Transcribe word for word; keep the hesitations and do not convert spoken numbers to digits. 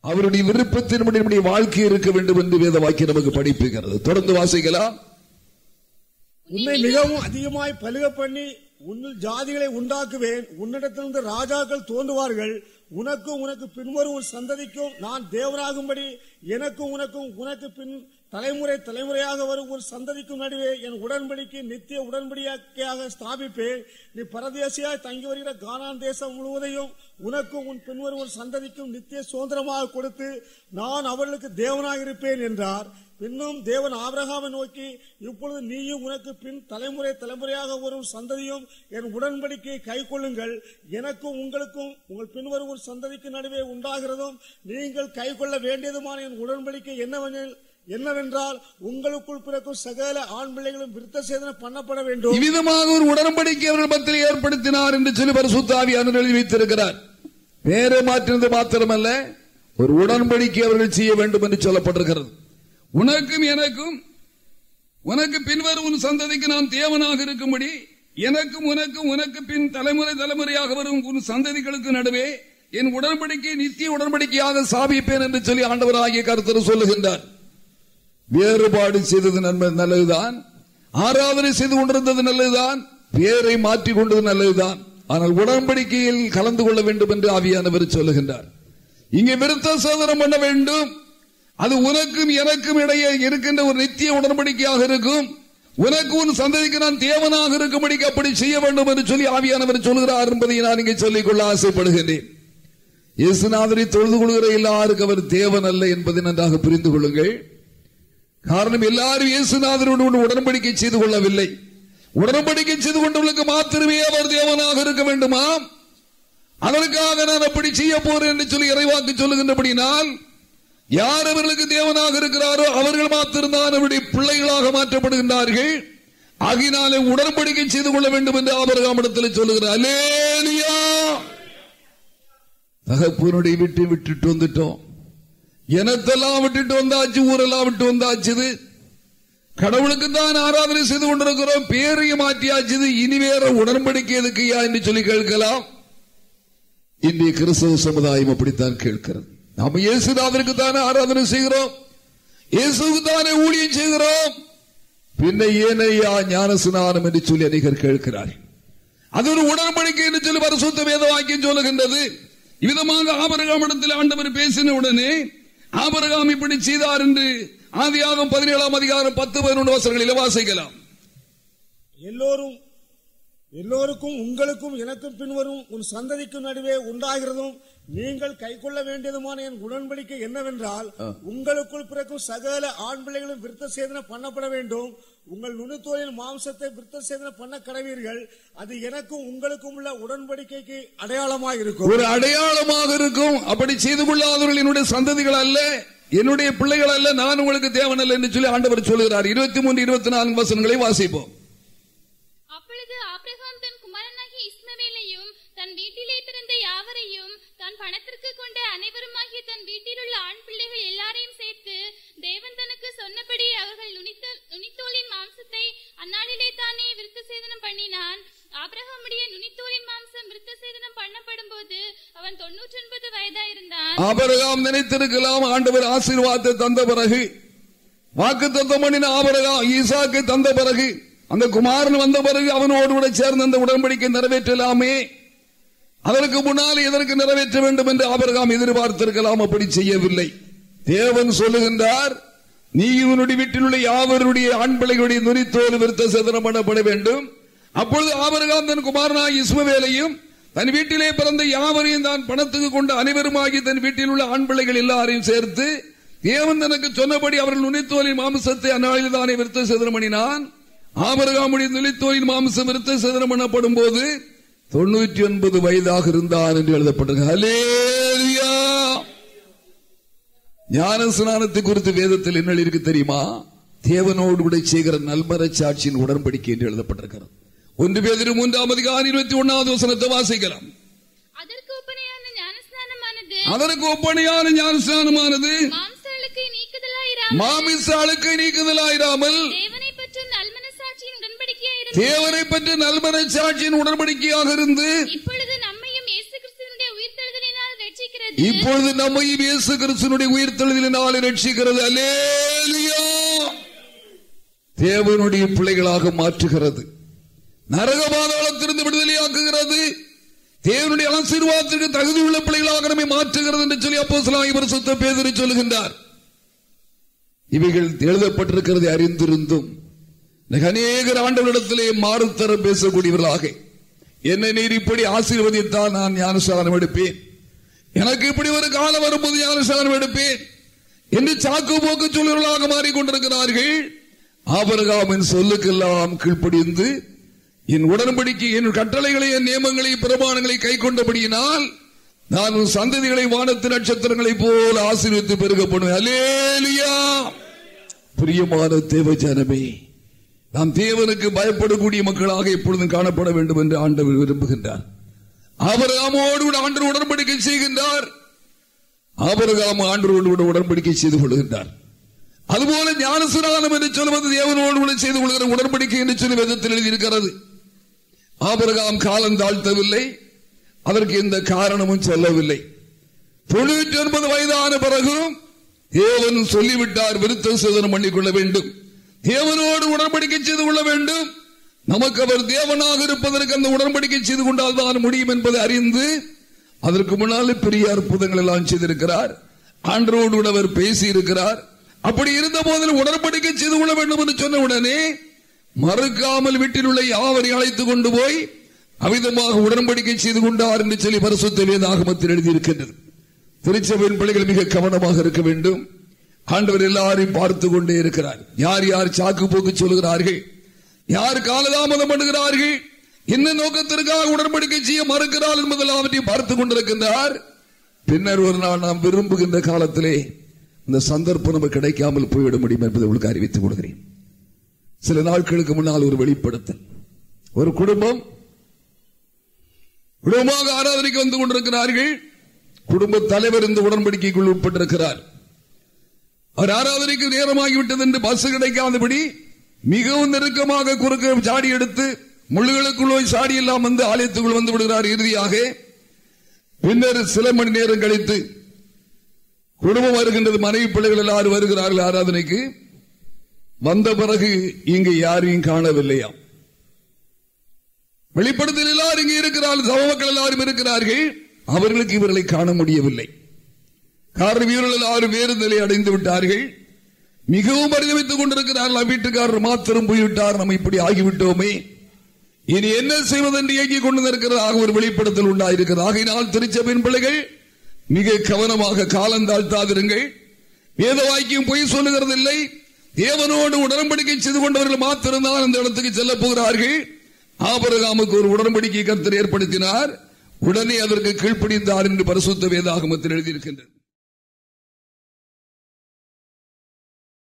அவருடைய விருப்பத்தின்படி நம்முடைய வாழ்க்கை இருக்க வேண்டும் என்று வேத வாக்கியம் நமக்கு படிப்புகிறது. தொடர்ந்து வாசிக்கலாம். உன்னை மிகவும் அதிகமாய் பலுக பண்ணி உன்னில் ஜாதிகளை உண்டாக்குவேன், உன்னிடத்திலிருந்து ராஜாக்கள் தோன்றுவார்கள், உனக்கும் உனக்கு பின்வரும் ஒரு சந்ததிக்கும் நான் தேவனாகும்படி எனக்கும் உனக்கும் உனக்கு பின் தலைமுறை தலைமுறையாக வரும் ஒரு சந்ததிக்கும் நடுவே என் உடன்படிக்கை நித்திய உடன்படிக்கையாக ஸ்தாபிப்பேன். நீ பரதேசியாய் தங்கி வருகிற கானான் தேசம் முழுவதையும் உனக்கும் உன் பின்வரும் ஒரு சந்ததிக்கும் நித்திய சுதந்திரமாக கொடுத்து நான் அவர்களுக்கு தேவனாக இருப்பேன் என்றார். பின்னும் தேவன் ஆபிரகாமை நோக்கி, இப்பொழுது நீயும் உனக்கு பின் தலைமுறை தலைமுறையாக வரும் சந்ததியும் என் உடன்படிக்கையை கை கொள்ளுங்கள். எனக்கும் உங்களுக்கும் உங்கள் பின்வரும் ஒரு சந்ததிக்கு நடுவே உண்டாகிறதும் நீங்கள் கை கொள்ள வேண்டியதுமான என் உடன்படிக்கை என்னவெனில் என்னவென்றால் உங்களுக்குள் பிறக்கும் சகல ஆண் பிள்ளைகளும் விருத்த சேதனை பண்ணப்பட வேண்டும். இவ்விதமாக ஒரு உடன்படிக்கை அவர்கள் மத்தியில் ஏற்படுத்தினார் என்று சொல்லி பரிசுத்த ஆவியானவர் எழுதி வைத்திருக்கிறார். பேரை மாற்றினது மாத்திரமல்ல, ஒரு உடன்படிக்கை அவர்கள் செய்ய வேண்டும் என்று சொல்லப்பட்டிருக்கிறது. உனக்கும் எனக்கும் உனக்கு பின்வரும் உன் சந்ததிக்கு நான் தேவனாக இருக்கும்படி எனக்கும் உனக்கும் உனக்கு பின் தலைமுறை தலைமுறையாக வரும் உன் சந்ததிகளுக்கு நடுவே என் உடன்படிக்கை நித்திய உடன்படிக்கையாக ஸ்தாபிப்பேன் என்று சொல்லி ஆண்டவராகிய கர்த்தர் சொல்லுகின்றார். வேறுபாடு செய்தது நல்லதுதான், ஆராதனை செய்து கொண்டிருந்தது நல்லதுதான், பேரை மாற்றிக் கொண்டது நல்லதுதான். ஆனால் உடன்படிக்கையில் கலந்து கொள்ள வேண்டும் என்று ஆவியானவர் சொல்லுகின்றார். இங்கே விருத்த சேதனம் பண்ண வேண்டும். அது உனக்கும் எனக்கும் இடையே இருக்கின்ற ஒரு நித்திய உடன்படிக்கையாக இருக்கும். உனக்கு உன் சந்ததிக்கு நான் தேவனாக இருக்கும்படி அப்படி செய்ய வேண்டும் என்று சொல்லி ஆவியானவர் சொல்கிறார் என்பதை நான் இங்கே சொல்லிக் கொள்ள ஆசைப்படுகின்றேன். இயேசுநாதரை தொழுது கொள்கிற எல்லாருக்கும் அவர் தேவன் அல்ல என்பதை நன்றாக புரிந்து கொள்ளுங்கள். காரணம், எல்லாரும் இயேசுநாதரோடு உடன்படிக்கை செய்து கொள்ளவில்லை. உடன்படிக்கை செய்து கொண்டவர்களுக்கு மாத்திரமே அவர் தேவனாக இருக்க வேண்டுமா? அதற்காக நான் அப்படி செய்ய போறேன் என்று சொல்லி இறைவாக்கு சொல்லுகின்றபடினால் யார் அவர்களுக்கு தேவனாக இருக்கிறாரோ அவர்கள் மாத்திருந்தான் அவருடைய பிள்ளைகளாக மாற்றப்படுகின்றார்கள். ஆகினாலே உடன்படிக்கை செய்து கொள்ள வேண்டும் என்று ஆபிரகாமிடத்தில் சொல்லுகிறார். அல்லேலூயா. தகப்பனுடைய விட்டு விட்டுட்டு வந்துட்டோம், எனத்தெல்லாம் விட்டுட்டு வந்தாச்சு, ஊரெல்லாம் விட்டு வந்தாச்சு, கடவுளுக்கு தான் ஆராதனை செய்து கொண்டிருக்கிறோம், பேரையும் மாற்றியாச்சு, இனி வேற உடன்படிக்கை எதுக்கையா என்று சொல்லி கேட்கலாம். இன்றைய கிறிஸ்தவ சமுதாயம் அப்படித்தான் கேட்கிறது. நாம் இயேசுநாதருக்கு தானே ஆராதனை செய்கிறோம், இயேசுக்கு தானே ஊழியம் செய்கிறோம், பின்ன ஏனையா ஞானஸ்நானம் என்று சொல்லி அநேகர் கேட்கிறார்கள். அது ஒரு உடன்படிக்கை என்று சொல்லி பரிசுத்த வேத வாக்கியம் சொல்லுகின்றது. இவ்விதமாக ஆபிரகாமிடத்தில் ஆண்டவர் பேசின உடனே ஆபிரகாம் இப்படி செய்தார் என்று ஆதியாகமம் பதினேழாம் அதிகாரம் பத்து பதினொன்று வசனங்களில் வாசிக்கலாம். எல்லோரும் எல்லோருக்கும் உங்களுக்கும் எனக்கும் பின்வரும் உன் சந்ததிக்கும் நடுவே உண்டாகிறதும் நீங்கள் கை கொள்ள வேண்டியதுமான என் உடன்படிக்கை என்னவென்றால் உங்களுக்குள் பிறக்கும் சகல ஆண் பிள்ளைகளும் விருத்த சேதனை பண்ணப்பட வேண்டும். உங்கள் நுனித்தோலின் மாம்சத்தை விருத்த சேதனை பண்ண கடவீர்கள். அது எனக்கும் உங்களுக்கும் உள்ள உடன்படிக்கைக்கு அடையாளமாக இருக்கும், ஒரு அடையாளமாக இருக்கும். அப்படி செய்து கொள்ளாதவர்கள் என்னுடைய சந்ததிகள் அல்ல, என்னுடைய பிள்ளைகள் அல்ல, நான் உங்களுக்கு தேவன் அல்ல என்று சொல்லி ஆண்டவர் சொல்கிறார். இருபத்தி மூன்று இருபத்தி நான்கு வசனங்களை வாசிப்போம். அப்பொழுது ஆபிரகாம் தன் குமாரனாகிய இஸ்மவேலையும் தன் வீட்டிலே பிறந்த யாவரையும் தன் பணத்திற்கு கொண்ட அனைவருமாகிய தன் வீட்டில் உள்ள ஆண் பிள்ளைகள் எல்லாரையும் சேர்த்து தேவன் தனக்கு சொன்னபடி அவர்கள் நுனித்தோலின் மாம்சத்தை அந்நாளிலே தானே விருத்த சேதனம் பண்ணினான். ஆபிரகாமுடைய நுனித்தோலின் மாம்சம் விருத்த சேதனம் பண்ணப்படும் போது அவன் தொன்னூற்றி ஒன்பது வயதாயிருந்தான். ஆபிரகாம் நினைத்திருக்கலாம், ஆண்டவர் ஆசீர்வாதத்தை தந்த பிறகு, வாக்கு தத்தம் பண்ணின ஆபிரகாம் ஈசாக்கை தந்த பிறகு, அந்த குமாரன் வந்த பிறகு அவனோடு கூட சேர்ந்த அந்த உடன்படிக்கை நிறைவேற்றலாமே, அதற்கு முன்னால் எதற்கு நிறைவேற்ற வேண்டும் என்று ஆபிரகாம் எதிர்பார்த்திருக்கலாம். அப்படி செய்யவில்லை. தேவன் சொல்லுகின்றார், நீ இவனுடைய வீட்டில் உள்ள யாவருடைய ஆண் பிள்ளைகளுடைய நுனித்தோல் விருத்த சேதனம் பண்ணப்பட வேண்டும். அப்பொழுது ஆபிரகாம் தன் குமாரனாகிய இஸ்மவேலையும் தன் வீட்டிலே பிறந்த யாவரையும் தான் பணத்துக்கு கொண்ட அனைவருமாகி தன் வீட்டில் உள்ள ஆண் பிள்ளைகள் எல்லாரையும் சேர்த்து தேவன் தனக்கு சொன்னபடி அவர்கள் நுனித்தோலின் மாம்சத்தை அந்நாளில் தானே விருத்த சேதனம் பண்ணினான். ஆபிரகாமுடைய நுனித்தோலின் மாம்சம் விருத்த சேதனம் பண்ணப்படும் போது தொண்ணூற்றி ஒன்பது வயதாக இருந்தான் என்று எழுதப்பட்டிருக்கிறது. அல்லேலூயா. ஞான ஸ்நானத்தை குறித்து வேதத்தில் என்ன இருக்கு தெரியுமா? தேவனோடு கூட செய்கிற நல்மர சாட்சியின் உடன்படிக்கை என்று எழுதப்பட்டிருக்கிறது. ஒன்று பேதுரு மூன்றாம் அதிகாரம் இருபத்தி ஒன்னாவது வசனத்தை வாசிக்கலாம். அதற்கு ஒப்பனையான ஞானஸ்நானமானது அதற்கு ஒப்பனையான ஞானஸ்நானமானது மாம்சாளுக்கு நீக்குதலாயிராமல் மாமிசாளுக்கு நீக்குதலாயிராமல் தேவனை பற்றி நல்மனசாட்சியின் உடன்படிக்கையாக தேவனை பற்றி நல்மன சாட்சியின் உடன்படிக்கையாக இருந்து இப்பொழுது நம்மையும் இயேசு கிறிஸ்துவினுடைய உயிர்த்தெழுதலினால் ரட்சிக்கிற ரட்சிக்கிறது. இப்பொழுது நம்மையும் இயேசு கிறிஸ்துவினுடைய உயிர்த்தெழுதலினாலே ரட்சிக்கிறது. அல்லேலூயா. தேவனுடைய பிள்ளைகளாக மாற்றுகிறது. நரக பாதாளத்திலிருந்து விடுதலையாக்குகிறது. தேவனுடைய ஆசீர்வாதத்திற்கு தகுதியுள்ள பிள்ளைகளாக நம்மை மாற்றுகிறது என்று சொல்லி அப்போஸ்தலனாகிய பரிசுத்த பேதுரு சொல்லுகின்றார். இவைகள் எழுதப்பட்டிருக்கிறது அறிந்திருந்தும் அநேகர் ஆண்டவரிடத்திலே மாறுத்தரம் பேசக்கூடியவர்களாக, என்னை நீர் இப்படி ஆசீர்வதித்தால் நான் ஞானஸ்நானம் எடுப்பேன், எனக்கு இப்படி ஒரு காலம் வரும்போது ஞானஸ்நானம் எடுப்பேன் என்று சாக்கு போக்கு சொல்லுவர்களாக மாறிக்கொண்டிருக்கிறார்கள். ஆபிரகாமின் சொல்லுக்கெல்லாம் கீழ்ப்படிந்து என் உடன்படிக்கை, என் கட்டளைகளை, என் நியமங்களை, பிரமாணங்களை கை கொண்டபடியினால் நான் உன் சந்ததிகளை வானத்து நட்சத்திரங்களை போல ஆசீர்வதித்து பெருகப்படுவேன். அல்லேலூயா. பிரியமான தேவ ஜனமே, நாம் தேவனுக்கு பயப்படக்கூடிய மக்களாக எப்பொழுதும் காணப்பட வேண்டும் என்று ஆண்டவர் விரும்புகின்றார். ஆபிரகாமோடு கூட ஆண்டவர் உடன்படிக்கை செய்கின்றார். ஆபிரகாம் ஆண்டவரோடு கூட உடன்படிக்கை செய்து கொள்கின்றார். அதுபோல ஞானஸ்நானம் என்று சொல்வது தேவனோடு கூட செய்து கொள்கிற உடன்படிக்கை என்று சொல்லி வேதத்தில் எழுதியிருக்கிறது. ஆபிரகாம் காலம் தாழ்த்தவில்லை, அதற்கு எந்த காரணமும் சொல்லவில்லை. தொண்ணூற்றி ஒன்பது வயதான பிறகும் தேவன் சொல்லிவிட்டார், விருத்த சேதனம் பண்ணிக்கொள்ள வேண்டும், தேவனோடு உடன்படிக்கை செய்து கொள்ள வேண்டும். நமக்கு அவர் தேவனாக இருப்பதற்கு அந்த உடன்படிக்கை செய்து கொண்டால் தான் முடியும் என்பதை அறிந்து அதற்கு முன்னாலே பெரிய அற்புதங்கள் எல்லாம் செய்திருக்கிறார். ஆண்டவரோடு கூட அவர் பேசி இருக்கிறார். அப்படி இருந்த போதில் உடன்படிக்கை செய்து கொள்ள வேண்டும் என்று சொன்ன உடனே மறுக்காமல் வீட்டில் உள்ள யாவரை அழைத்துக் கொண்டு போய் அவிதமாக உடன்படிக்கை செய்து கொண்டார் என்று சொல்லி பரிசுத்த வேதாகமத்தில் எழுதியிருக்கின்றது. திருச்சபையின் பிள்ளைகள் மிக கவனமாக இருக்க வேண்டும். ஆண்டவர் எல்லாரையும் பார்த்து கொண்டே இருக்கிறார். யார் யார் சாக்கு போக்கு சொல்கிறார்கள், யார் காலதாமதம் பண்ணுகிறார்கள், என்ன நோக்கத்திற்காக உடன்படிக்கை செய்ய மறுக்கிறார் என்பதெல்லாம் அவற்றையும் பார்த்துக் கொண்டிருக்கின்றார். பின்னர் ஒரு நாள் நாம் விரும்புகின்ற காலத்திலே இந்த சந்தர்ப்பம் நமக்கு கிடைக்காமல் போய்விட முடியும் என்பதை உங்களுக்கு அறிவித்துக் கொள்கிறேன். சில நாட்களுக்கு முன்னால் ஒரு வெளிப்படுத்தல், ஒரு குடும்பம் குடும்பமாக ஆராதனைக்கு வந்து கொண்டிருக்கிறார்கள். குடும்ப தலைவர் இந்த உடன்படிக்கைக்குள் உட்பட்டிருக்கிறார். அவர் ஆராதனைக்கு நேரமாகிவிட்டது என்று பஸ் கிடைக்காதபடி மிகவும் நெருக்கமாக குறுக்க சாடி எடுத்து முள்ளுகளுக்குள் சாடி எல்லாம் வந்து ஆலயத்துக்குள் வந்து விடுகிறார். இறுதியாக பின்னர் சில மணி நேரம் கழித்து குடும்பம் வருகின்றது. மனைவி பிள்ளைகள் எல்லாரும் வருகிறார்கள் ஆராதனைக்கு. வந்த பிறகு இங்கு யாரையும் காணவில்லையாம். வெளிப்படுத்தல் எல்லாரும் இங்கே இருக்கிறார்கள், சபை மக்கள் எல்லாரும் இருக்கிறார்கள். அவர்களுக்கு இவர்களை காண முடியவில்லை. காரணம், இவர்கள் எல்லாரும் வேறு நிலை அடைந்து விட்டார்கள். மிகவும் பரிதவித்துக் கொண்டிருக்கிறார்கள். வீட்டுக்காரர் மாத்திரம் போய்விட்டார், நம்ம இப்படி ஆகிவிட்டோமே, இனி என்ன செய்வதென்று இயங்கிக் கொண்டிருக்கிறதாக ஒரு வெளிப்படுத்தல் உண்டாயிருக்கிறது. ஆகையினால் திருச்சபையின் பிள்ளைகள் மிக கவனமாக காலம் தாழ்த்தாதிருங்கள். வேத வாக்கியம் பொய் சொல்லுகிறது இல்லை. தேவனோடு உடன்படிக்கை செய்து கொண்டவர்கள் மாத்திரம்தான் அந்த இடத்துக்கு செல்ல போகிறார்கள். ஆபிரகாமுக்கு ஒரு உடன்படிக்கை கர்த்தர் ஏற்படுத்தினார். உடனே அதற்கு கீழ்ப்படிந்தார் என்று பரிசுத்த வேதாகமத்தில் எழுதியிருக்கின்றது.